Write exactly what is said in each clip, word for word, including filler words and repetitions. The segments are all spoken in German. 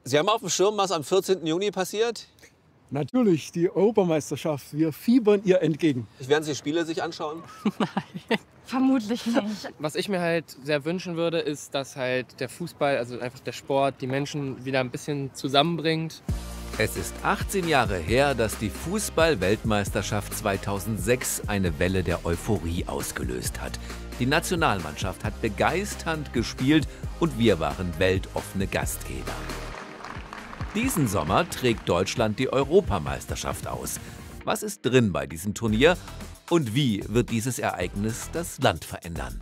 Sie haben auf dem Schirm, was am vierzehnten Juni passiert? Natürlich, die Europameisterschaft. Wir fiebern ihr entgegen. Werden Sie Spiele sich anschauen? Nein. Vermutlich nicht. Was ich mir halt sehr wünschen würde, ist, dass halt der Fußball, also einfach der Sport, die Menschen wieder ein bisschen zusammenbringt. Es ist achtzehn Jahre her, dass die Fußball-Weltmeisterschaft zweitausendsechs eine Welle der Euphorie ausgelöst hat. Die Nationalmannschaft hat begeisternd gespielt und wir waren weltoffene Gastgeber. Diesen Sommer trägt Deutschland die Europameisterschaft aus. Was ist drin bei diesem Turnier und wie wird dieses Ereignis das Land verändern?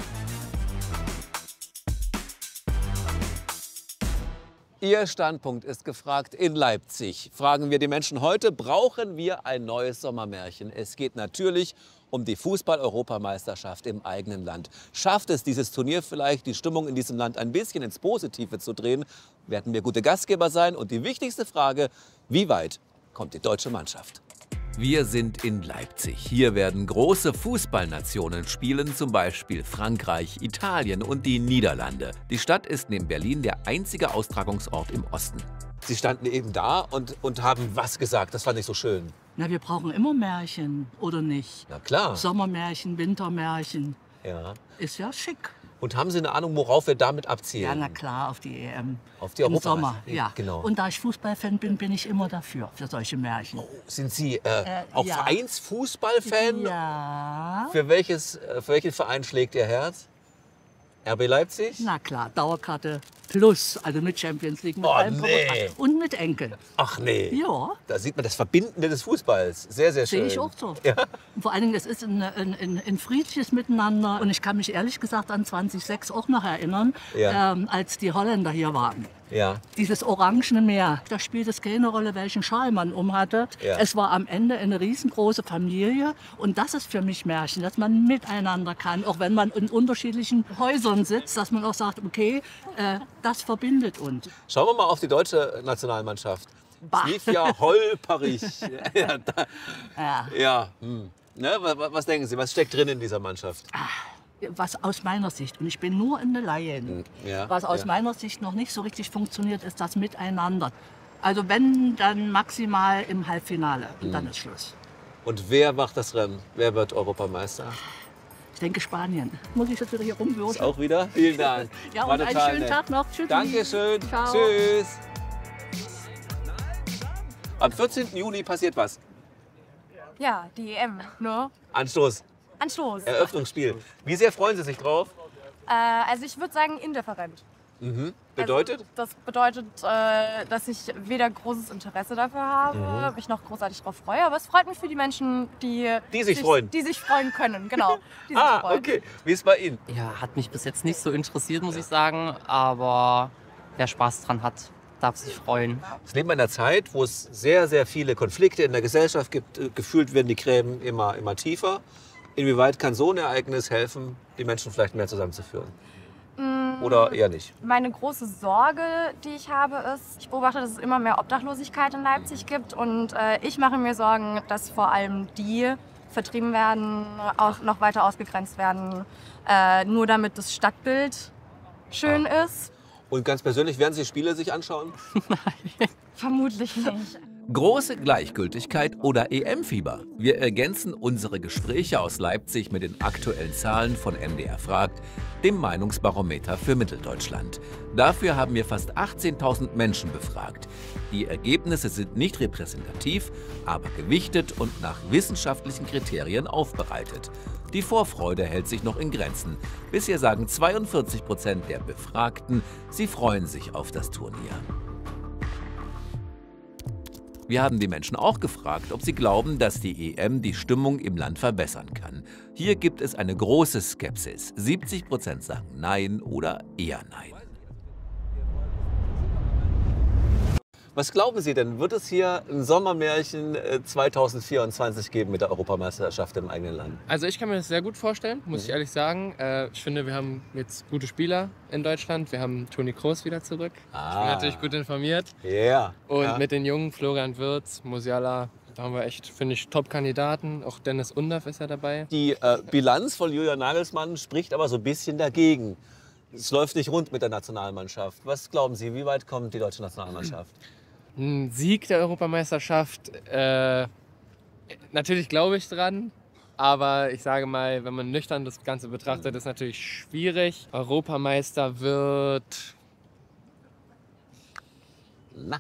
Ihr Standpunkt ist gefragt in Leipzig. Fragen wir die Menschen heute, brauchen wir ein neues Sommermärchen? Es geht natürlich um die Fußball-Europameisterschaft im eigenen Land. Schafft es dieses Turnier vielleicht, die Stimmung in diesem Land ein bisschen ins Positive zu drehen? Werden wir gute Gastgeber sein? Und die wichtigste Frage, wie weit kommt die deutsche Mannschaft? Wir sind in Leipzig. Hier werden große Fußballnationen spielen, zum Beispiel Frankreich, Italien und die Niederlande. Die Stadt ist neben Berlin der einzige Austragungsort im Osten. Sie standen eben da und, und haben was gesagt. Das fand ich so schön. Na, wir brauchen immer Märchen, oder nicht? Na klar. Sommermärchen, Wintermärchen. Ja. Ist ja schick. Und haben Sie eine Ahnung, worauf wir damit abzielen? Ja, na klar, auf die E M. Auf die Im Europameisterschaft. Sommer, ja. Genau. Und da ich Fußballfan bin, bin ich immer dafür, für solche Märchen. Oh, sind Sie äh, Äh, auch ja. Vereinsfußballfan? Ja. Für, welches, äh, für welchen Verein schlägt Ihr Herz? R B Leipzig? Na klar, Dauerkarte plus, also mit Champions League, mit Oh, allem drum und nee. dran. Und mit Enkel. Ach nee. Ja. Da sieht man das Verbindende des Fußballs. Sehr, sehr schön. Sehe ich auch so. Ja. Und vor allen Dingen, es ist ein, ein, ein, ein friedliches Miteinander. Und ich kann mich ehrlich gesagt an zweitausendsechs auch noch erinnern, Ja. ähm, als die Holländer hier waren. Ja. Dieses orangene Meer, da spielt es keine Rolle, welchen Schal man umhatte. Ja. Es war am Ende eine riesengroße Familie. Und das ist für mich Märchen, dass man miteinander kann. Auch wenn man in unterschiedlichen Häusern sitzt, dass man auch sagt, okay, äh, das verbindet uns. Schauen wir mal auf die deutsche Nationalmannschaft. Bah. Es lief ja holperig. ja, da, Ja. ja. Hm. Ne, was, was denken Sie, was steckt drin in dieser Mannschaft? Was aus meiner Sicht, und ich bin nur in der Laie, Ja, was aus ja. meiner Sicht noch nicht so richtig funktioniert, ist das Miteinander. Also wenn, dann maximal im Halbfinale. Und dann ist Schluss. Und wer macht das Rennen? Wer wird Europameister? Ich denke Spanien. Muss ich jetzt wieder hier rumwürgen? Auch wieder? Vielen Dank. Ja, War und einen total schönen nett. Tag noch. Tschüssi. Dankeschön. Ciao. Tschüss. Am vierzehnten Juni passiert was. Ja, die E M. Ne? Anstoß, Anstoß. Eröffnungsspiel. Wie sehr freuen Sie sich drauf? Äh, also ich würde sagen indifferent. Mhm. Bedeutet? Also das bedeutet, äh, dass ich weder großes Interesse dafür habe, Mhm. mich noch großartig darauf freue. Aber es freut mich für die Menschen, die, Die sich freuen. Die sich freuen können, genau. Die sich Ah, freuen. okay. Wie ist es bei Ihnen? Ja, hat mich bis jetzt nicht so interessiert, muss ich sagen. Aber wer Spaß dran hat, darf sich freuen. Es leben wir in einer Zeit, wo es sehr, sehr viele Konflikte in der Gesellschaft gibt. Äh, Gefühlt werden die Gräben immer, immer tiefer. Inwieweit kann so ein Ereignis helfen, die Menschen vielleicht mehr zusammenzuführen? Oder eher nicht? Meine große Sorge, die ich habe, ist, ich beobachte, dass es immer mehr Obdachlosigkeit in Leipzig gibt. Und äh, ich mache mir Sorgen, dass vor allem die vertrieben werden, auch noch weiter ausgegrenzt werden, äh, nur damit das Stadtbild schön Ah. ist. Und ganz persönlich, werden Sie Spiele sich anschauen? Vermutlich nicht. Große Gleichgültigkeit oder E M-Fieber? Wir ergänzen unsere Gespräche aus Leipzig mit den aktuellen Zahlen von M D R fragt, dem Meinungsbarometer für Mitteldeutschland. Dafür haben wir fast achtzehntausend Menschen befragt. Die Ergebnisse sind nicht repräsentativ, aber gewichtet und nach wissenschaftlichen Kriterien aufbereitet. Die Vorfreude hält sich noch in Grenzen. Bisher sagen zweiundvierzig Prozent der Befragten, sie freuen sich auf das Turnier. Wir haben die Menschen auch gefragt, ob sie glauben, dass die E M die Stimmung im Land verbessern kann. Hier gibt es eine große Skepsis. siebzig Prozent sagen Nein oder eher Nein. Was glauben Sie denn? Wird es hier ein Sommermärchen äh, zweitausendvierundzwanzig geben mit der Europameisterschaft im eigenen Land? Also ich kann mir das sehr gut vorstellen, muss ich ehrlich sagen. Äh, ich finde, wir haben jetzt gute Spieler in Deutschland. Wir haben Toni Kroos wieder zurück. Ich bin Ah. natürlich gut informiert. Ja. Yeah. Und ja. mit den Jungen, Florian Wirtz, Musiala, da haben wir echt, finde ich, Top-Kandidaten. Auch Dennis Undaff ist ja dabei. Die äh, Bilanz von Julian Nagelsmann spricht aber so ein bisschen dagegen. Es läuft nicht rund mit der Nationalmannschaft. Was glauben Sie, wie weit kommt die deutsche Nationalmannschaft? Ein Sieg der Europameisterschaft, äh, natürlich glaube ich dran. Aber ich sage mal, wenn man nüchtern das Ganze betrachtet, ist natürlich schwierig. Europameister wird... Na.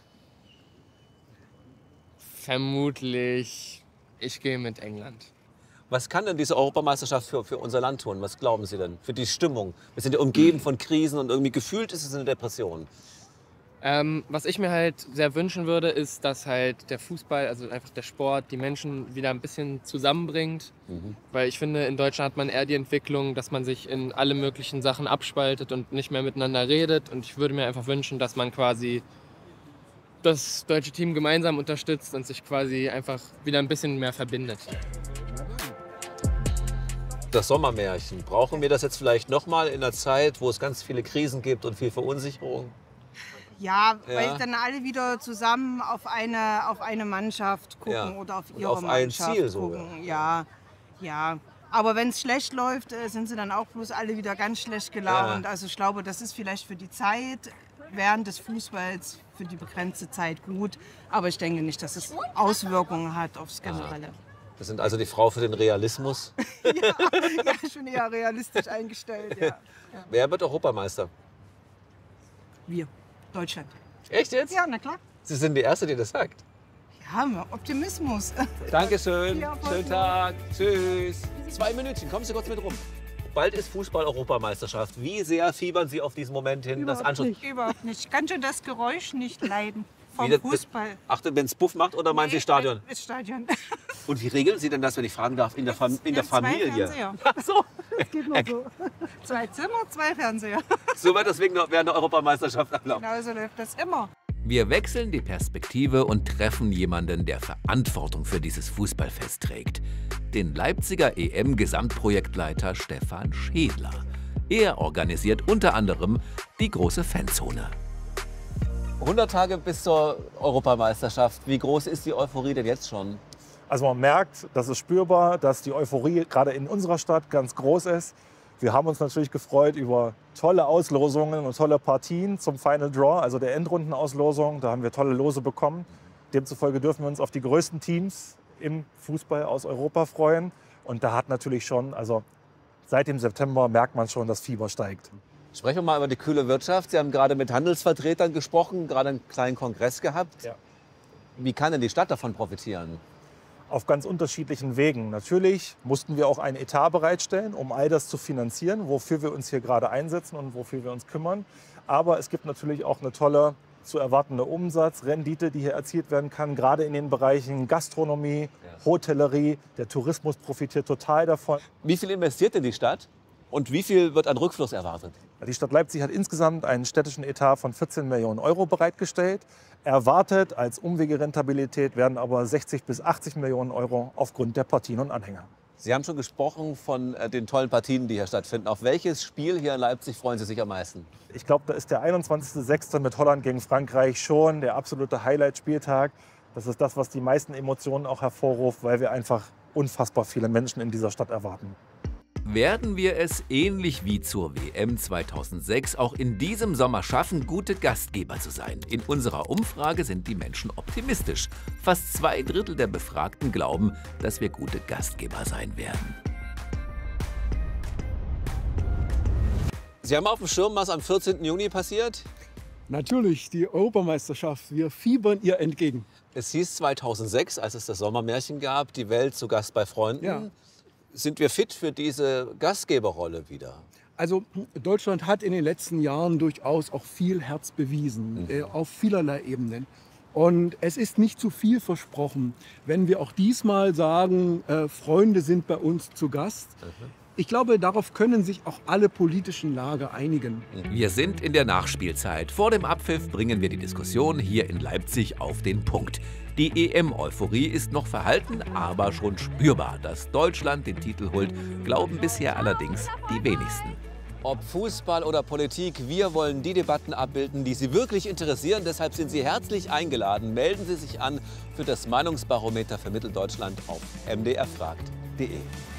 Vermutlich, ich gehe mit England. Was kann denn diese Europameisterschaft für, für unser Land tun? Was glauben Sie denn? Für die Stimmung? Wir sind ja umgeben von Krisen und irgendwie gefühlt ist es eine Depression. Ähm, was ich mir halt sehr wünschen würde, ist, dass halt der Fußball, also einfach der Sport, die Menschen wieder ein bisschen zusammenbringt. Mhm. Weil ich finde, in Deutschland hat man eher die Entwicklung, dass man sich in alle möglichen Sachen abspaltet und nicht mehr miteinander redet. Und ich würde mir einfach wünschen, dass man quasi das deutsche Team gemeinsam unterstützt und sich quasi einfach wieder ein bisschen mehr verbindet. Das Sommermärchen, brauchen wir das jetzt vielleicht noch mal in einer Zeit, wo es ganz viele Krisen gibt und viel Verunsicherung? Ja, Ja. weil dann alle wieder zusammen auf eine, auf eine Mannschaft gucken Ja. oder auf Und ihre auf ein Mannschaft Ziel sogar. gucken. Ja, ja. Aber wenn es schlecht läuft, äh, sind sie dann auch bloß alle wieder ganz schlecht gelaunt. Ja. Also ich glaube, das ist vielleicht für die Zeit während des Fußballs, für die begrenzte Zeit gut. Aber ich denke nicht, dass es Auswirkungen hat aufs Generelle. Das sind also die Frau für den Realismus. Ja, ja, schon eher realistisch eingestellt. Ja. Ja. Wer wird Europameister? Wir, Deutschland. Echt jetzt? Ja, na klar. Sie sind die Erste, die das sagt. Ja, Optimismus. Dankeschön. Ja, voll Schönen gut. Tag. Tschüss. Zwei Minütchen, kommen Sie kurz mit rum. Bald ist Fußball-Europameisterschaft. Wie sehr fiebern Sie auf diesen Moment hin? Das anschauen? Überhaupt nicht. Ich kann schon das Geräusch nicht leiden vom Wie das- Fußball. Ach, wenn es Puff macht oder meinen Sie Stadion? Das Stadion. Und wie regeln Sie denn das, wenn ich fragen darf, in der, Fam in der Wir haben zwei Familie? Fernseher. Ach so. Geht nur so. Zwei Zimmer, zwei Fernseher. So wird das wegen der, während der Europameisterschaft ablaufen. Genau so läuft das immer. Wir wechseln die Perspektive und treffen jemanden, der Verantwortung für dieses Fußballfest trägt. Den Leipziger E M-Gesamtprojektleiter Stefan Schädler. Er organisiert unter anderem die große Fanzone. hundert Tage bis zur Europameisterschaft. Wie groß ist die Euphorie denn jetzt schon? Also man merkt, das ist spürbar, dass die Euphorie gerade in unserer Stadt ganz groß ist. Wir haben uns natürlich gefreut über tolle Auslosungen und tolle Partien zum Final Draw, also der Endrundenauslosung. Da haben wir tolle Lose bekommen. Demzufolge dürfen wir uns auf die größten Teams im Fußball aus Europa freuen. Und da hat natürlich schon, also seit dem September merkt man schon, dass Fieber steigt. Sprechen wir mal über die kühle Wirtschaft. Sie haben gerade mit Handelsvertretern gesprochen, gerade einen kleinen Kongress gehabt. Ja. Wie kann denn die Stadt davon profitieren? Auf ganz unterschiedlichen Wegen. Natürlich mussten wir auch einen Etat bereitstellen, um all das zu finanzieren, wofür wir uns hier gerade einsetzen und wofür wir uns kümmern. Aber es gibt natürlich auch eine tolle zu erwartende Umsatzrendite, die hier erzielt werden kann, gerade in den Bereichen Gastronomie, Hotellerie. Der Tourismus profitiert total davon. Wie viel investiert denn die Stadt und wie viel wird an Rückfluss erwartet? Die Stadt Leipzig hat insgesamt einen städtischen Etat von vierzehn Millionen Euro bereitgestellt. Erwartet als Umwegerentabilität werden aber sechzig bis achtzig Millionen Euro aufgrund der Partien und Anhänger. Sie haben schon gesprochen von äh, den tollen Partien, die hier stattfinden. Auf welches Spiel hier in Leipzig freuen Sie sich am meisten? Ich glaube, da ist der einundzwanzigster sechster mit Holland gegen Frankreich schon der absolute Highlight-Spieltag. Das ist das, was die meisten Emotionen auch hervorruft, weil wir einfach unfassbar viele Menschen in dieser Stadt erwarten. Werden wir es ähnlich wie zur W M zweitausendsechs auch in diesem Sommer schaffen, gute Gastgeber zu sein? In unserer Umfrage sind die Menschen optimistisch. Fast zwei Drittel der Befragten glauben, dass wir gute Gastgeber sein werden. Sie haben auf dem Schirm, was am vierzehnten Juni passiert? Natürlich, die Europameisterschaft. Wir fiebern ihr entgegen. Es hieß zweitausendsechs, als es das Sommermärchen gab, die Welt zu Gast bei Freunden. Ja. Sind wir fit für diese Gastgeberrolle wieder? Also Deutschland hat in den letzten Jahren durchaus auch viel Herz bewiesen, Mhm. äh, auf vielerlei Ebenen. Und es ist nicht zu viel versprochen, wenn wir auch diesmal sagen, äh, Freunde sind bei uns zu Gast. Ich glaube, darauf können sich auch alle politischen Lager einigen. Wir sind in der Nachspielzeit. Vor dem Abpfiff bringen wir die Diskussion hier in Leipzig auf den Punkt. Die E M-Euphorie ist noch verhalten, aber schon spürbar. Dass Deutschland den Titel holt, glauben bisher allerdings die wenigsten. Ob Fußball oder Politik, wir wollen die Debatten abbilden, die Sie wirklich interessieren. Deshalb sind Sie herzlich eingeladen. Melden Sie sich an für das Meinungsbarometer für Mitteldeutschland auf m d r fragt punkt d e.